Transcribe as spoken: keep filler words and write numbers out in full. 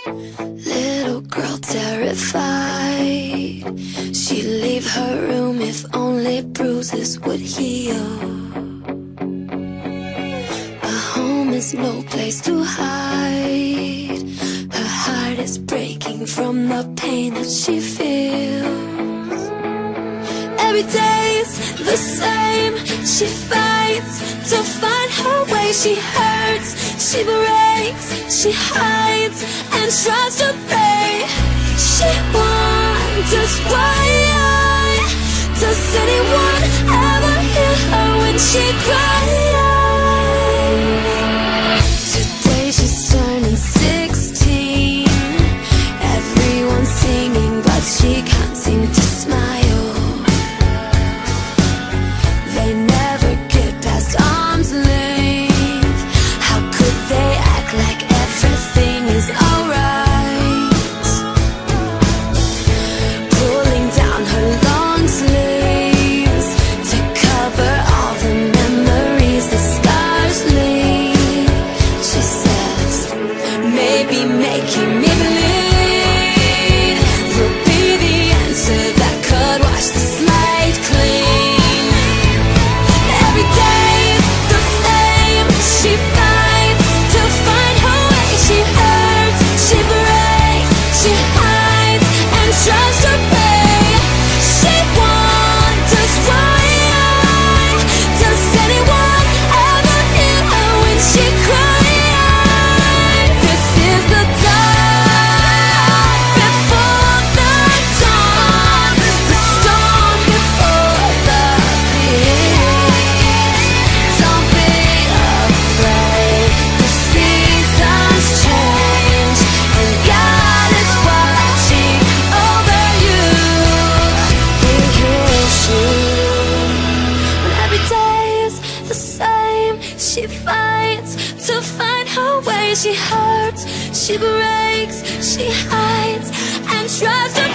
Little girl terrified, she'd leave her room if only bruises would heal. A home is no place to hide, her heart is breaking from the pain that she feels. Every day's the same, she fights to find her way. She hurts, she breaks, she hides and tries to pray. She wonders why. Does anyone ever hear her when she cries? Today she's turning sixteen, everyone's singing but she can't seem to smile. They never get past arm's length. How could they act like everything is alright? Pulling down her long sleeves to cover all the memories the scars leave. She says, maybe making me bleed will be the answer that could wash the slate clean. Every day's the same, she fights to find her way. She hurts, she breaks, she hides and tries to pay. She wonders why. Does anyone ever hear her when she cries? This is the dark before the dawn, the storm before the peace. Don't be afraid, the seasons change and God is watching over you. He hears you. When every day is the same, she fights to find her way. She hurts, she breaks, she hides and tries to